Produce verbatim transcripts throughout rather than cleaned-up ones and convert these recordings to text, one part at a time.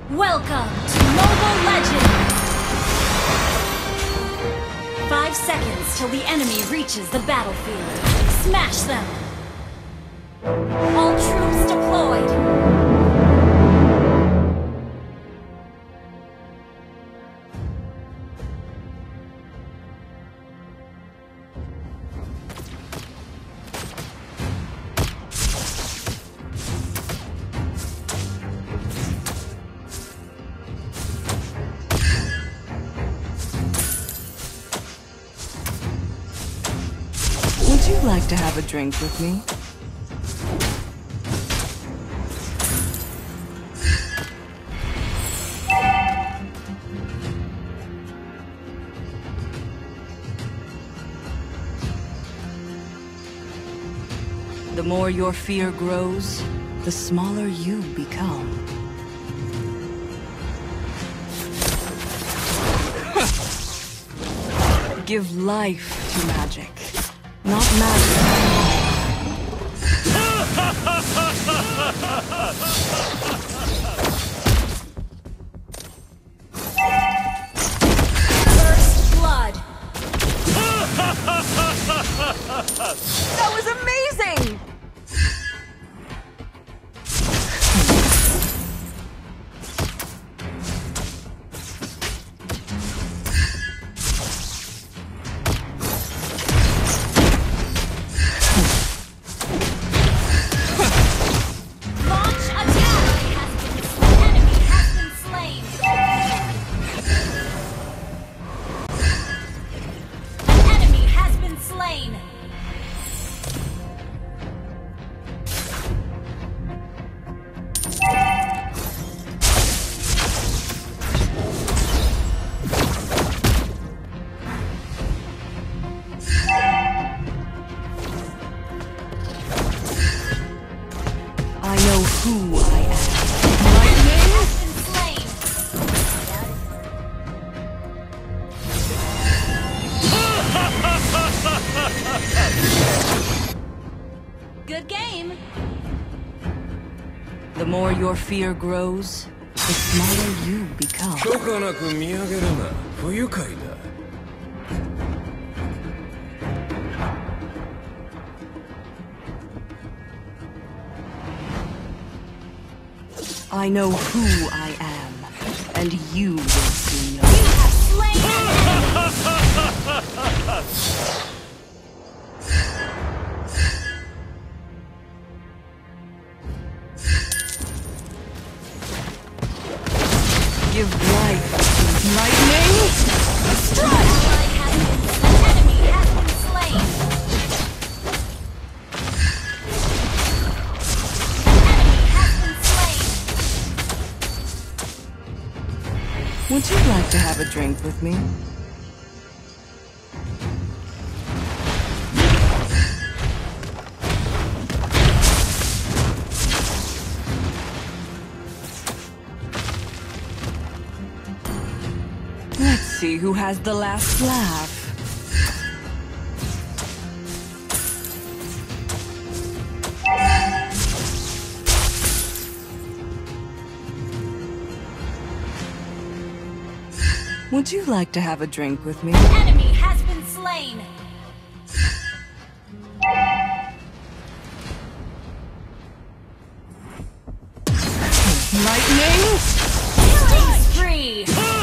Welcome to Mobile Legends! Five seconds till the enemy reaches the battlefield. Smash them! All troops deployed! Would you like to have a drink with me? The more your fear grows, the smaller you become. Give life to magic. Not magic. First blood! That was amazing! I know who I am. Lightning has been slain. Good game. The more your fear grows, the smaller you become. 許可なく見上げるな。不愉快だ。 I know who I am, and you will see. You have slain an enemy. Give life to lightning. Strike! Ally has been, an enemy has been slain. An enemy has been slain. Would you like to have a drink with me? Let's see who has the last laugh. Would you like to have a drink with me? An enemy has been slain. Lightning! Killing spree.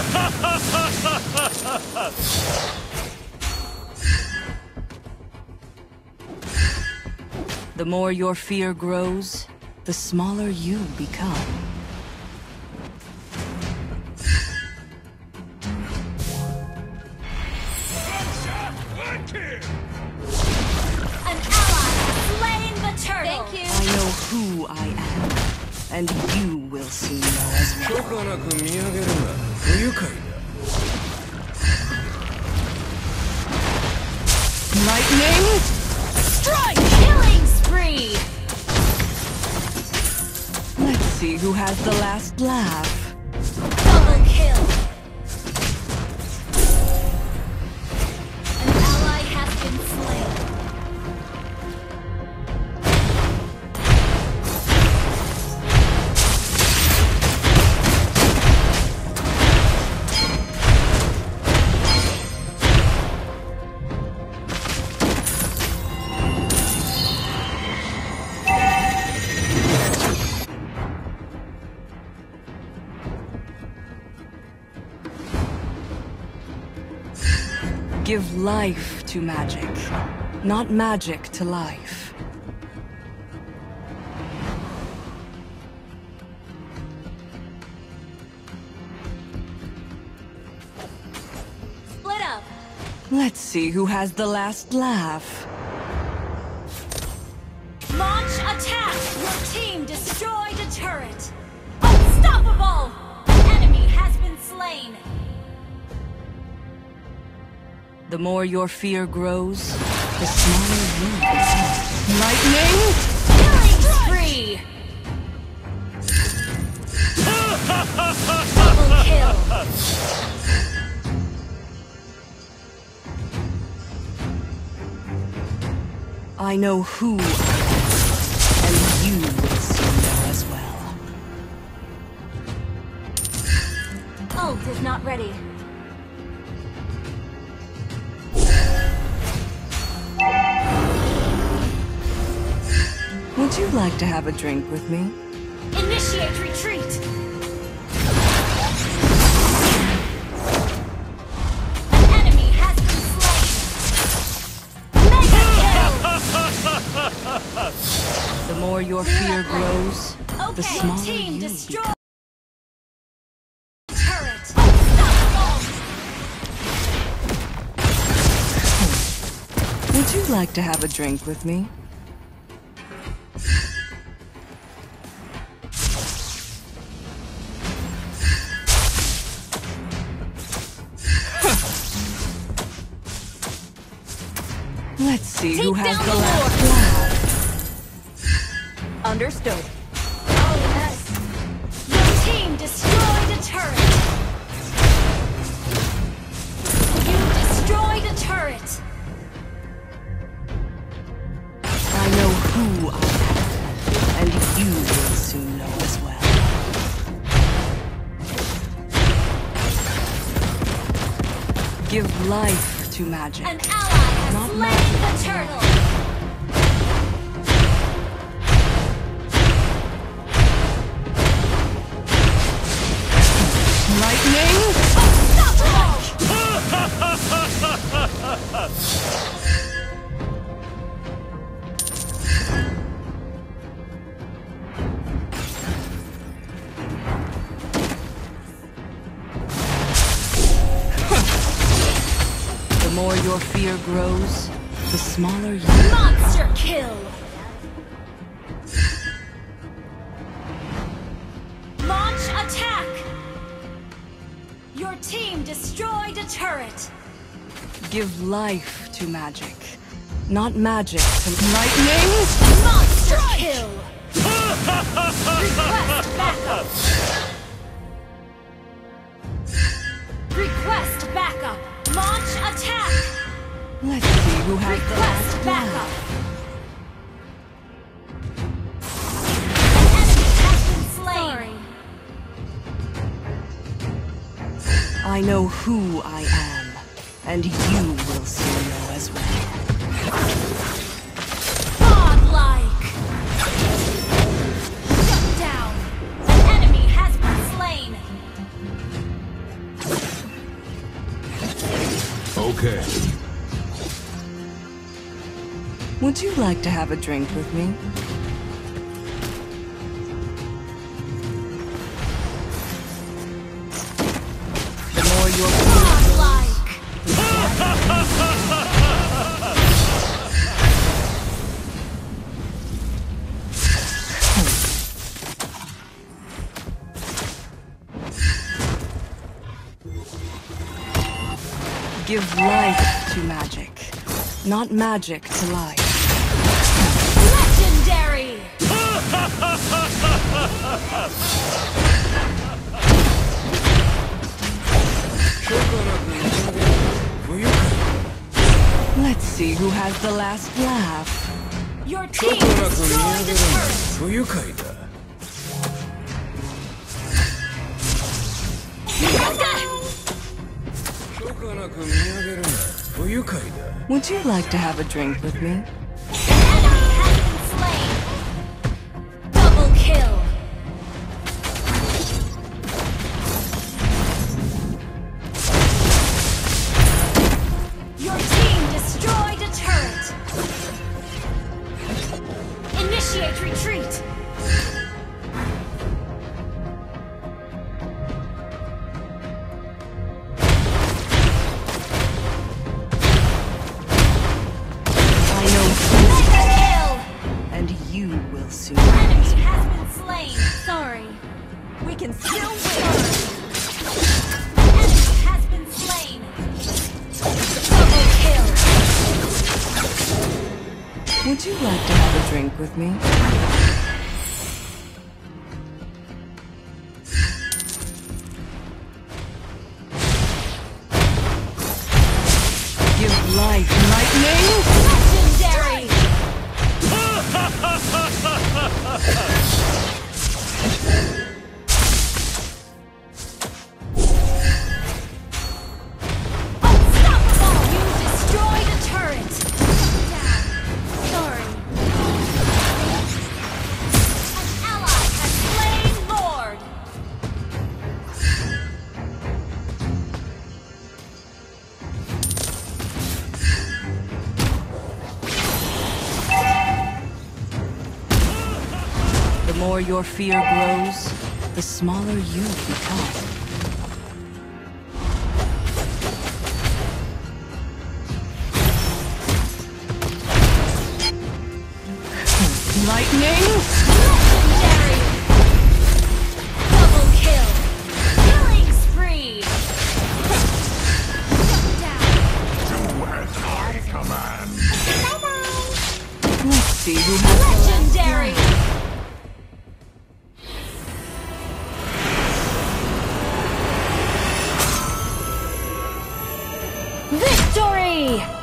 The more your fear grows, the smaller you become. An ally has slain the turtle. Thank you. I know who I am, and you will soon know as 許 well. 可なく見上げるな。不愉快だ。 Lightning! Strike! Killing spree. Let's see who has the last laugh. Double kill. An ally has been slain. Give life to magic, not magic to life. Split up. Let's see who has the last laugh. Launch attack! Your team destroyed a turret! Unstoppable! An enemy has been slain! The more your fear grows, the smaller you become. Lightning! Killing spree! Double kill! I know who I am, and you will soon know as well. Ult is not ready. Would you like to have a drink with me? Initiate retreat! An enemy has been slain! Mega kill! The more your fear grows, Okay, the smaller team you destroy become. turret! Unstoppable! Would you like to have a drink with me? Let's see who Take has down the the last Lord. laugh. Understood. Oh yes! Your team destroyed a turret! You destroyed a turret! I know who I am, and you will soon know as well. Give life to magic. An ally has Not slain the turtle! Lightning! The more your fear grows, the smaller you Monster kill! Launch attack! Your team destroyed a turret! give life to magic, not magic to lightning. Monster kill! Request backup! Request backup! Launch attack! Let's see who has the Request last backup! laugh. An enemy has been slain! I know who I am, and you will soon know as well. Godlike! Shut down! An enemy has been slain! Okay. Would you like to have a drink with me? The more your Godlike! give life to magic, not magic to life. Legendary! Let's see who has the last laugh. Your team destroyed the turret! 不愉快だ。 許可なく見上げるな。不愉快だ。 Would you like to have a drink with me? An enemy has been slain! Double kill! can still win! An enemy has been slain! Double kill! Would you like to have a drink with me? Give life, lightning! Legendary! Unstoppable! You destroyed a turret! Down. Sorry. An ally has slain Lord! The more your fear grows, the smaller you become. Lightning! Legendary! Double kill! Killing spree! Down. Let's see who has Legendary! Victory!